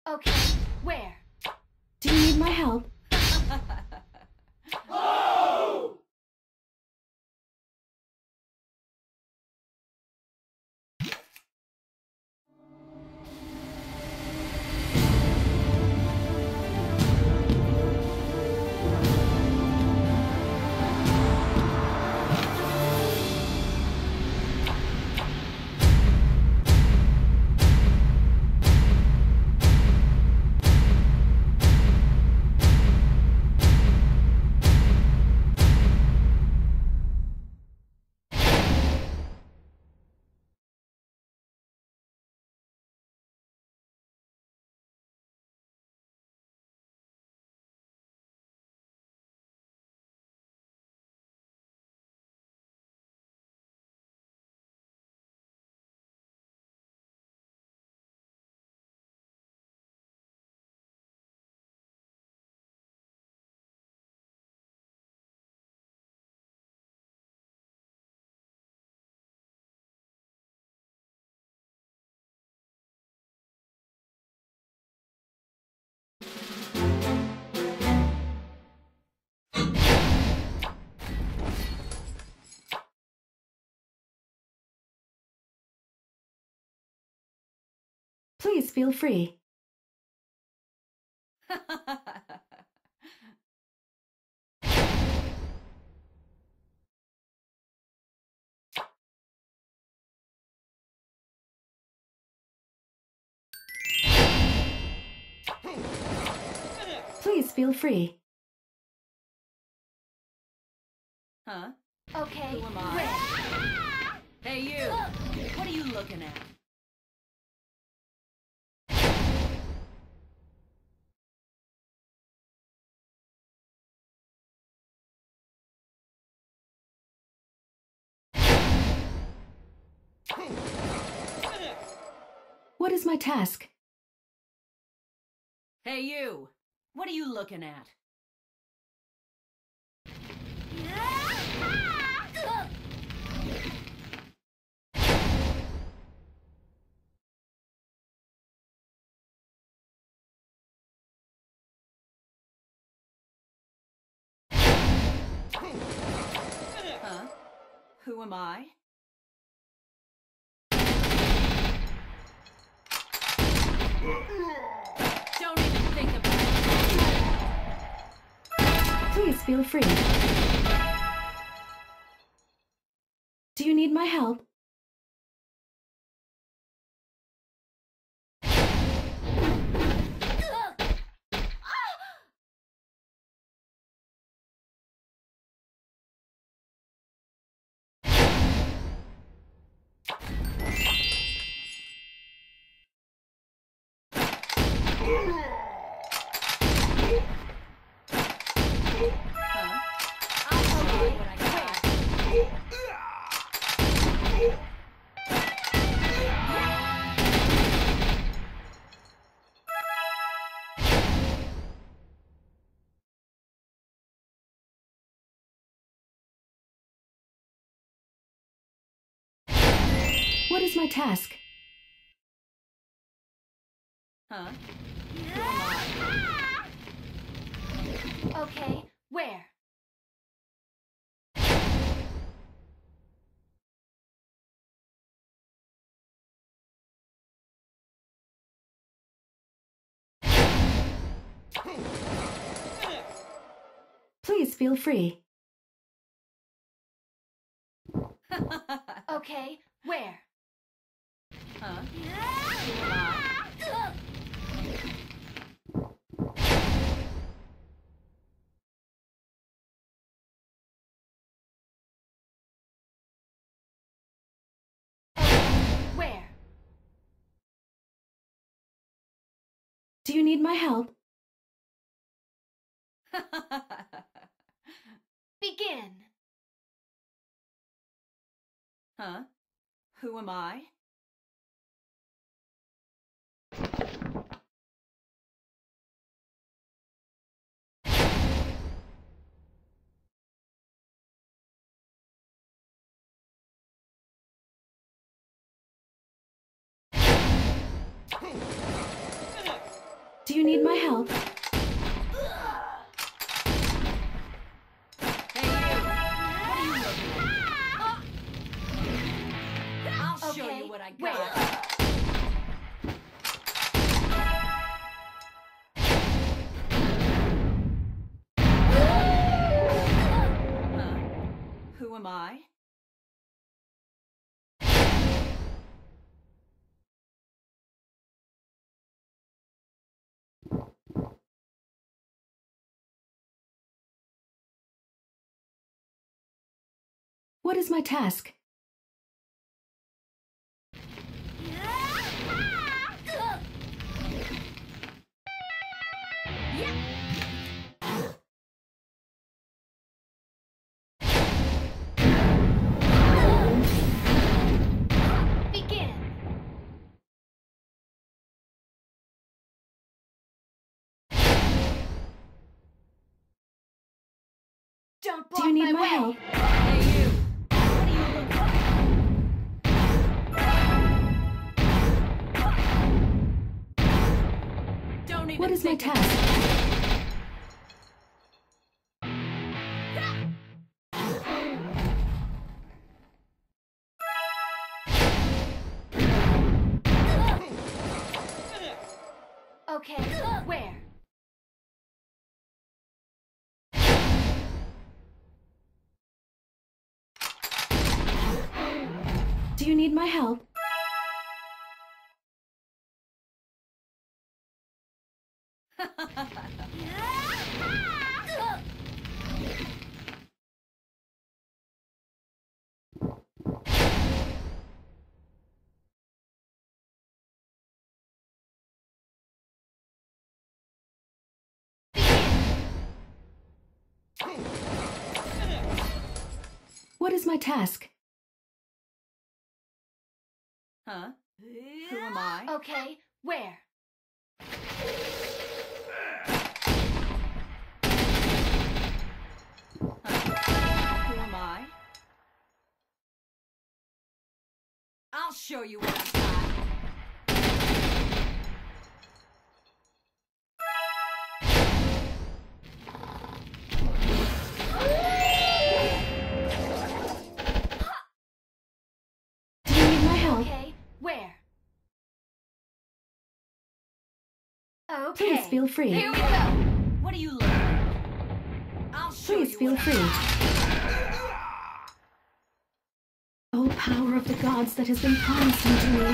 Okay, where? Do you need my help? Please feel free. Please feel free. Huh? Okay, Who am I? where? Hey, you! What are you looking at? What is my task? Hey, you! What are you looking at? Huh? Who am I? Don't even think about it. Please feel free. Do you need my help? Huh? Okay, What I where? got? What is my task? Huh? Who am I? Okay, where? Please feel free. Okay, where? Huh? Who am I? Where? Do you need my help? Begin. Huh? Who am I? Do you need my help? Hey, you! What are you looking at? I'll show Okay, you what I where? got. Huh? Who am I? What is my task? Begin. Don't block Do you need my my way. help? Hey, you! What are you looking at? Don't even What is my think of task? Okay, where? Do you need my help? What is my task? Huh? Who am I? Okay, where? Who am I? I'll show you what I've got. Do you need my help? Okay, where? Okay. Please feel free. Here we go. What are you looking at? I'll show Please you feel what free. Oh, power of the gods that has been promised unto me.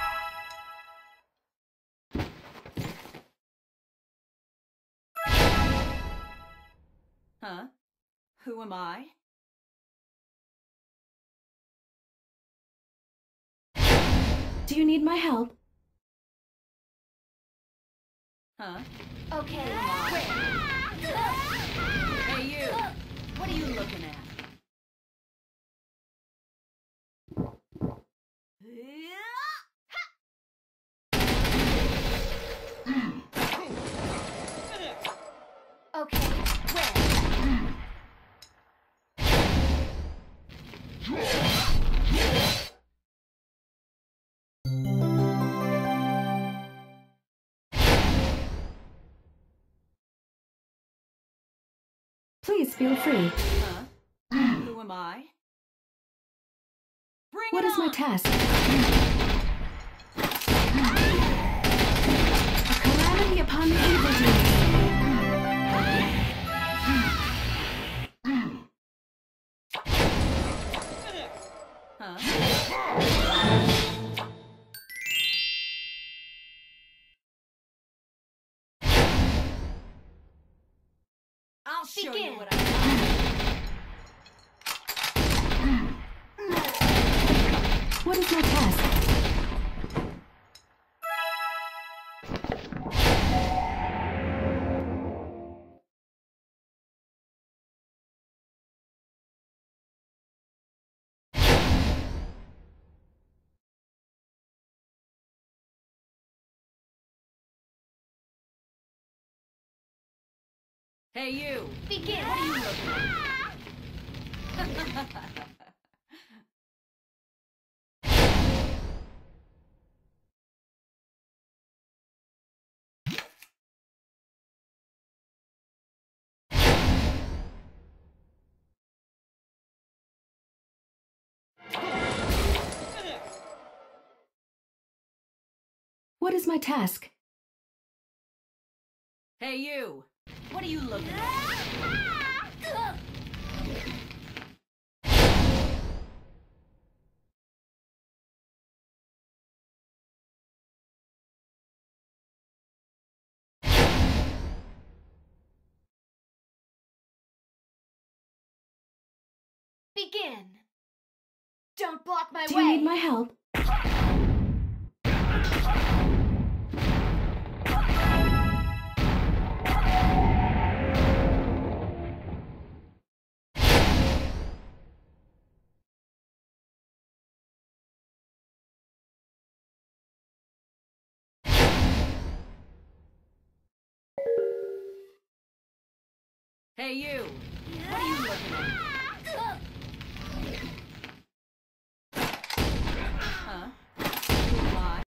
Huh? Who am I? Do you need my help? Huh? Okay, where? Hey, you! What are you looking at? Okay, where? Please feel free. Huh? Who am I? Bring What it is my on! task? A calamity upon the evildoers. Huh? I'll show you Begin. what I got. What is my task? Hey, you! Begin. What are you looking at? What is my task? Hey, you! What are you looking at? Begin. Don't block my Do way. you need my help? Hey, you! What are you looking at?